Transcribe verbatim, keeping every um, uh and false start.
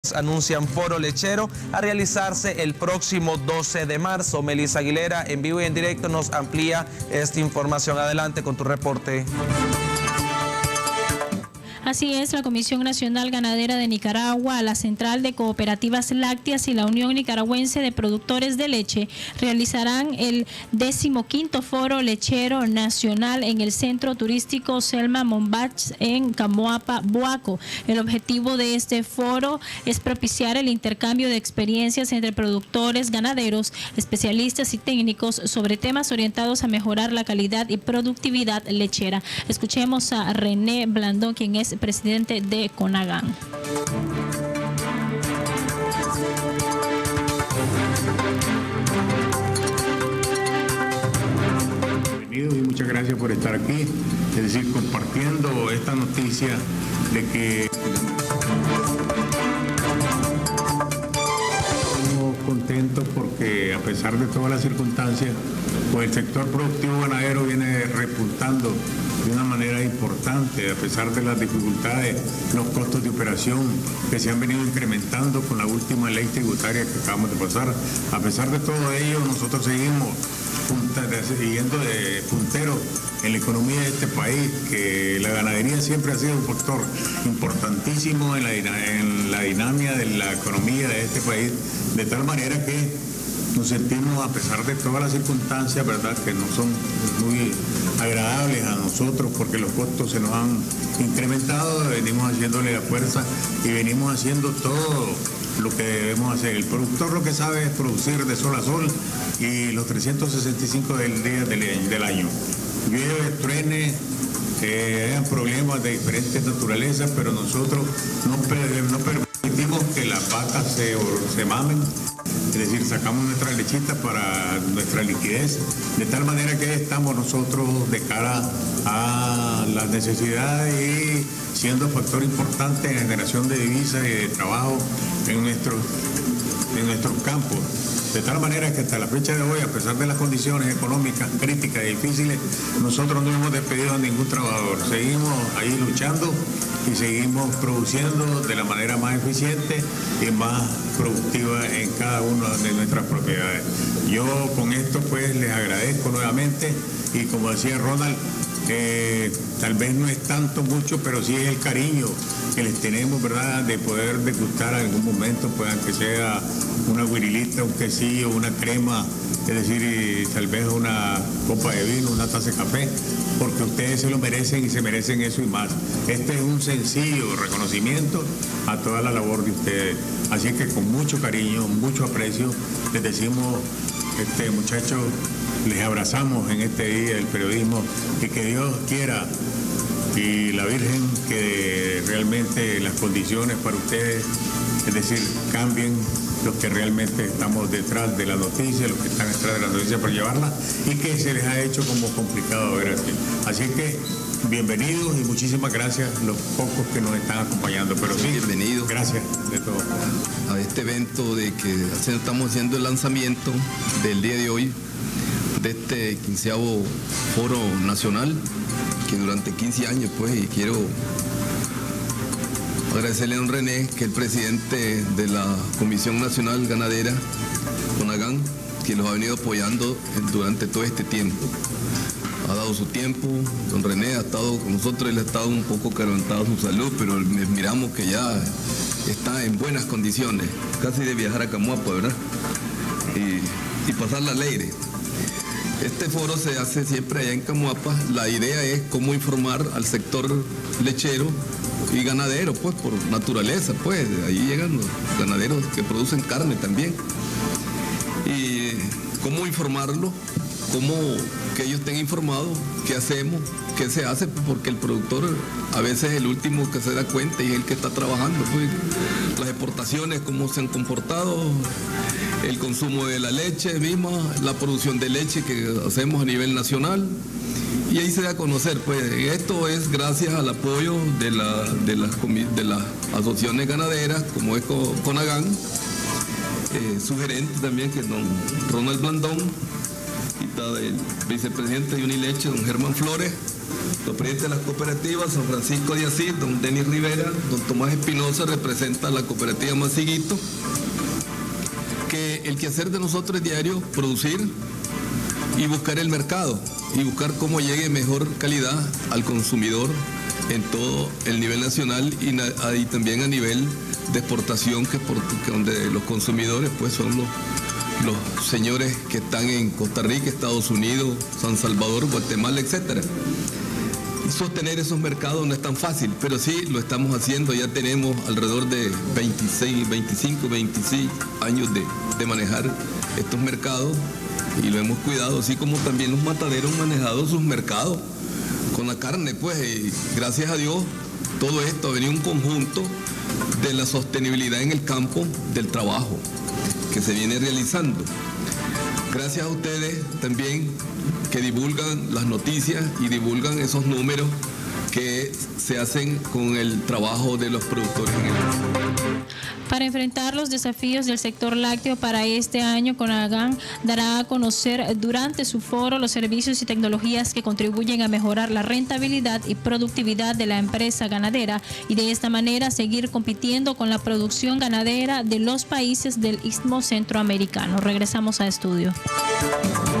Anuncian foro lechero a realizarse el próximo doce de marzo. Melissa Aguilera, en vivo y en directo, nos amplía esta información. Adelante con tu reporte. Así es, la Comisión Nacional Ganadera de Nicaragua, la Central de Cooperativas Lácteas y la Unión Nicaragüense de Productores de Leche realizarán el decimoquinto Foro Lechero Nacional en el Centro Turístico Selma Mombach en Camoapa, Boaco. El objetivo de este foro es propiciar el intercambio de experiencias entre productores, ganaderos, especialistas y técnicos sobre temas orientados a mejorar la calidad y productividad lechera. Escuchemos a René Blandón, quien es presidente de CONAGAN. Bienvenidos y muchas gracias por estar aquí, es decir, compartiendo esta noticia de que estamos contentos porque a pesar de todas las circunstancias, pues el sector productivo ganadero viene repuntando de una manera importante, a pesar de las dificultades, los costos de operación que se han venido incrementando con la última ley tributaria que acabamos de pasar. A pesar de todo ello, nosotros seguimos siguiendo de puntero en la economía de este país, que la ganadería siempre ha sido un factor importantísimo en la, en la dinámica de la economía de este país, de tal manera que nos sentimos, a pesar de todas las circunstancias, ¿verdad?, que no son muy agradables a nosotros porque los costos se nos han incrementado, venimos haciéndole la fuerza y venimos haciendo todo lo que debemos hacer. El productor lo que sabe es producir de sol a sol y los trescientos sesenta y cinco del día del, del año. Llueve, truene, que hayan problemas de diferentes naturalezas, pero nosotros no, no permitimos que las vacas se, se mamen. Es decir, sacamos nuestra lechita para nuestra liquidez, de tal manera que estamos nosotros de cara a las necesidades y siendo factor importante en generación de divisas y de trabajo en nuestros, en nuestros campos. De tal manera que hasta la fecha de hoy, a pesar de las condiciones económicas críticas y difíciles, nosotros no hemos despedido a ningún trabajador. Seguimos ahí luchando y seguimos produciendo de la manera más eficiente y más productiva en cada una de nuestras propiedades. Yo con esto pues les agradezco nuevamente y como decía Ronald, que tal vez no es tanto mucho, pero sí es el cariño que les tenemos, ¿verdad?, de poder degustar en algún momento, pues aunque sea una guirilita, un quesillo, una crema, es decir, y tal vez una copa de vino, una taza de café, porque ustedes se lo merecen y se merecen eso y más. Este es un sencillo reconocimiento a toda la labor de ustedes. Así que con mucho cariño, mucho aprecio, les decimos, este muchachos, les abrazamos en este día del periodismo y que Dios quiera y la Virgen que realmente las condiciones para ustedes, es decir, cambien los que realmente estamos detrás de la noticia, los que están detrás de la noticia para llevarla y que se les ha hecho como complicado ver así. Así que bienvenidos y muchísimas gracias los pocos que nos están acompañando, pero sí, bienvenidos. Gracias de todo. A este evento de que estamos haciendo el lanzamiento del día de hoy de este quinceavo Foro Nacional, que durante quince años, pues, y quiero agradecerle a don René, que es el presidente de la Comisión Nacional Ganadera, CONAGAN, que los ha venido apoyando durante todo este tiempo. Ha dado su tiempo, don René ha estado con nosotros, él ha estado un poco quebrantado su salud, pero miramos que ya está en buenas condiciones, casi de viajar a Camoapa, ¿verdad? Y, y pasarla alegre. Este foro se hace siempre allá en Camoapa. La idea es cómo informar al sector lechero y ganadero, pues por naturaleza, pues ahí llegan los ganaderos que producen carne también. Y cómo informarlo, cómo que ellos estén informados, qué hacemos, qué se hace, porque el productor a veces es el último que se da cuenta y es el que está trabajando, pues las exportaciones, cómo se han comportado, el consumo de la leche misma, la producción de leche que hacemos a nivel nacional, y ahí se da a conocer. Pues esto es gracias al apoyo de, la, de, las, de las asociaciones ganaderas, como es CONAGAN, eh, su gerente también, que es don Ronald Blandón, y está el vicepresidente de Unileche, don Germán Flores, los presidentes de las cooperativas, San Francisco de Asís, don Denis Rivera, don Tomás Espinosa, representa la cooperativa Masiguito, que el quehacer de nosotros es diario producir y buscar el mercado y buscar cómo llegue mejor calidad al consumidor en todo el nivel nacional y, y también a nivel de exportación, que, por, que donde los consumidores pues son los, los señores que están en Costa Rica, Estados Unidos, San Salvador, Guatemala, etcétera. Sostener esos mercados no es tan fácil, pero sí lo estamos haciendo. Ya tenemos alrededor de veintiséis, veinticinco, veintiséis años de, de manejar estos mercados y lo hemos cuidado, así como también los mataderos han manejado sus mercados con la carne, pues, y gracias a Dios todo esto ha venido un conjunto de la sostenibilidad en el campo del trabajo que se viene realizando. Gracias a ustedes también que divulgan las noticias y divulgan esos números que se hacen con el trabajo de los productores en el campo. Para enfrentar los desafíos del sector lácteo para este año, CONAGAN dará a conocer durante su foro los servicios y tecnologías que contribuyen a mejorar la rentabilidad y productividad de la empresa ganadera y de esta manera seguir compitiendo con la producción ganadera de los países del Istmo Centroamericano. Regresamos a estudio.